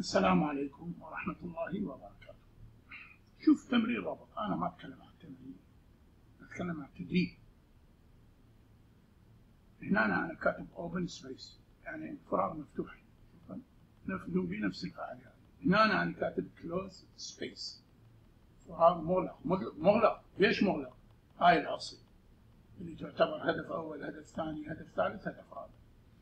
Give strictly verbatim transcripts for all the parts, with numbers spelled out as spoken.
السلام عليكم ورحمة الله وبركاته. شوف تمرين ربط، أنا ما أتكلم عن التمرين، أتكلم عن التدريب. هنا أنا كاتب open space يعني فراغ مفتوح، نفذوا بنفس الفعاليات. هنا أنا كاتب closed space فراغ مغلق. مغلق ليش مغلق؟ هاي الأصل اللي تعتبر هدف أول، هدف ثاني، هدف ثالث، هدف رابع.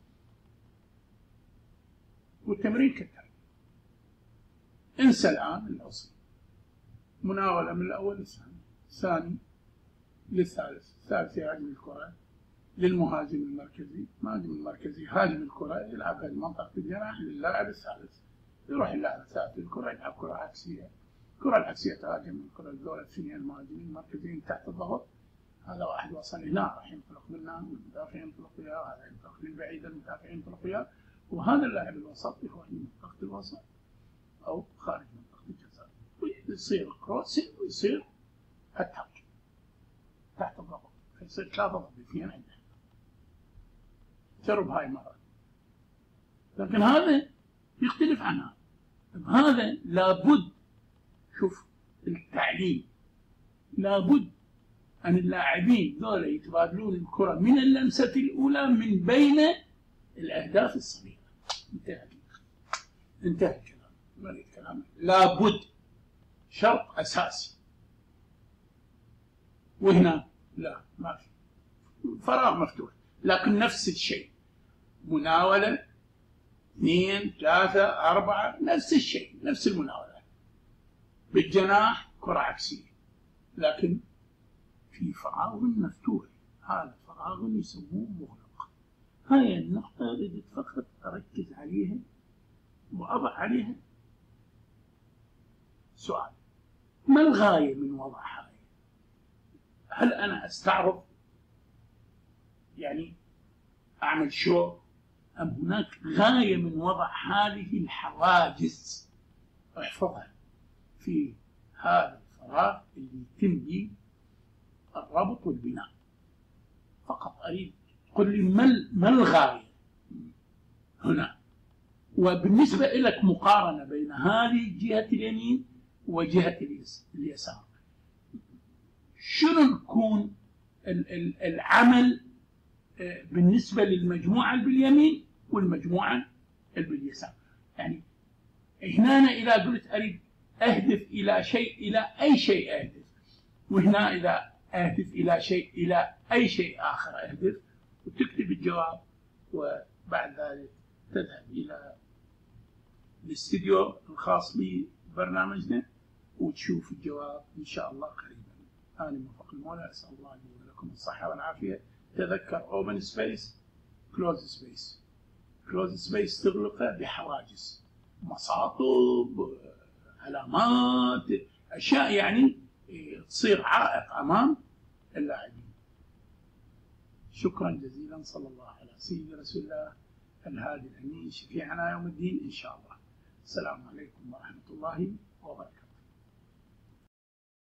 والتمرين كالتالي: انسى الآن الأصل، مناولة من الأول للثاني، الثاني للثالث، الثالث يهاجم الكرة للمهاجم المركزي، المهاجم المركزي هاجم الكرة يلعبها لمنطقة الجناح للاعب الثالث، يروح اللاعب الثالث للكرة يلعب كرة عكسية، الكرة العكسية تهاجم الكرة الأولى الثانية، المهاجمين المركزيين تحت الضغط، هذا واحد وصل هنا راح ينطلق منه، المدافع ينطلق وياه، هذا ينطلق للبعيد، المدافع ينطلق وياه، وهذا اللاعب الوسط يروح لمنطقة الوسط أو خارج منطقة الجزاء، ويصير كروسنج ويصير اتاك تحت الضغط، فيصير ثلاثة ضد اثنين عندنا. جرب هاي مرة، لكن هذا يختلف عن هذا. هذا لابد، شوف التعليم، لابد أن اللاعبين ذولا يتبادلون الكرة من اللمسة الأولى من بين الأهداف الصغيرة. انتهى انتهى الكلام، ما أريد كلام. لابد، شرط أساسي. وهنا لا، ما في، فراغ مفتوح، لكن نفس الشيء، مناولة اثنين ثلاثة أربعة، نفس الشيء، نفس المناولة، بالجناح كرة عكسية، لكن في فراغ مفتوح، هذا فراغ يسموه مغلق. هاي النقطة أريد فقط أركز عليها وأضع عليها سؤال: ما الغاية من وضع هاي؟ هل أنا أستعرض يعني أعمل شو، أم هناك غاية من وضع هذه الحواجز؟ احفظها في هذا الفراغ اللي يتم به الربط والبناء. فقط أريد تقول لي ما الغاية هنا، وبالنسبة لك مقارنة بين هذه جهة اليمين وجهة اليسار، شنو يكون العمل بالنسبة للمجموعة اللي باليمين والمجموعة اللي باليسار؟ يعني هنا أنا إذا قلت أريد أهدف إلى شيء، إلى أي شيء أهدف، وهنا إذا أهدف إلى شيء، إلى أي شيء آخر أهدف، وتكتب الجواب، وبعد ذلك تذهب إلى الاستديو الخاص ببرنامجنا وتشوف الجواب إن شاء الله قريبا. أنا موفق المولى، أسأل الله لي ولكم الصحة والعافية. تذكر open space closed space. closed space تغلقه بحواجز، مساطب، علامات، أشياء يعني تصير عائق أمام اللاعبين. شكرا جزيلا، صلى الله على سيدنا رسول الله الهادي الأمين شفيعنا يوم الدين إن شاء الله. السلام عليكم ورحمة الله وبركاته.